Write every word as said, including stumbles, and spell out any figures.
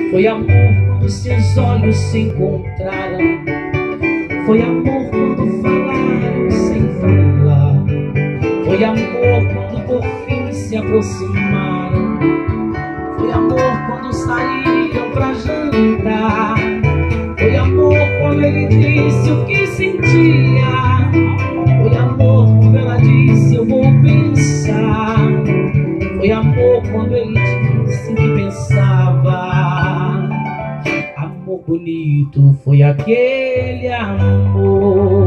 Foi amor quando seus olhos se encontraram. Foi amor quando falaram sem falar. Foi amor quando por fim se aproximaram. Foi amor quando saíram pra jantar. Foi amor quando ele disse o que sentia. Foi amor quando ela disse eu vou pensar. Foi amor quando ele disse que pensava. Amor bonito foi aquele amor.